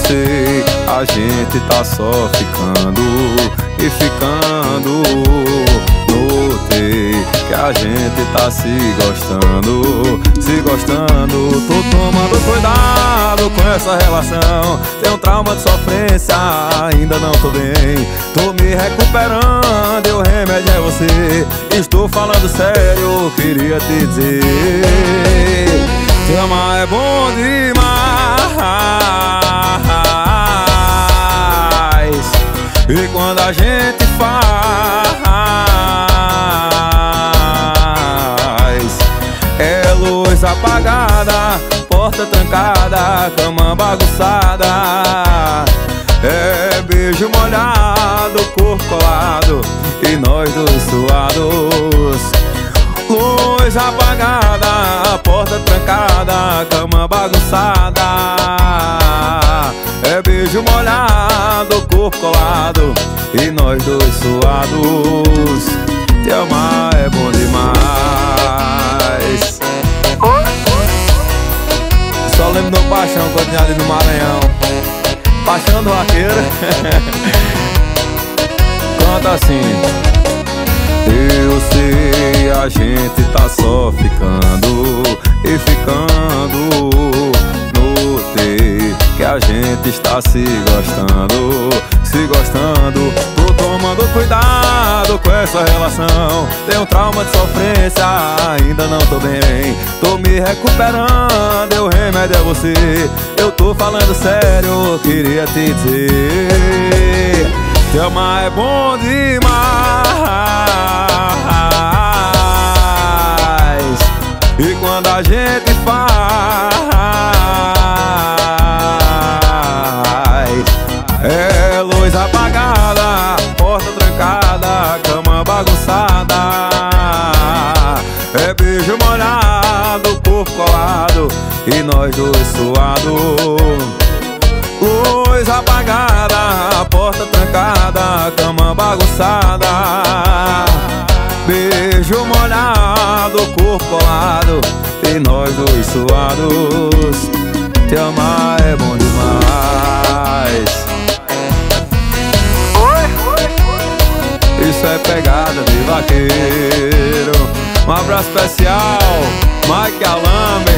sei, a gente tá só ficando e ficando. Notei que a gente tá se gostando, se gostando. Tô tomando cuidado com essa relação. Tenho trauma de sofrência, ainda não tô bem. Tô me recuperando e o remédio é você. Estou falando sério, queria te dizer: te amar é bom demais. E quando a gente faz, é luz apagada, porta trancada, cama bagunçada, é beijo molhado, corpo colado e nós dois suados. Luz apagada, porta trancada, cama bagunçada, é beijo molhado, corpo colado e nós dois suados. Te amar é bom demais. Só lembro do Paixão quando tinha ali no Maranhão. Paixão do Vaqueiro. Canta assim: eu sei, a gente tá só ficando e ficando. Notei que a gente está se gostando, se gostando. Tô tomando cuidado com essa relação. Tenho trauma de sofrência, ainda não tô bem. Tô me recuperando e o remédio é você. Eu tô falando sério, queria te dizer: te amar é bom demais. E quando a gente faz, é luz apagada, porta trancada, cama bagunçada, é beijo molhado, corpo colado e nós dois suados. Luz apagada, porta trancada, cama bagunçada, beijo molhado, corpo colado e nós dois suados. Te amar é bom demais. Isso é pegada de vaqueiro. Um abraço especial, Mike Alambe.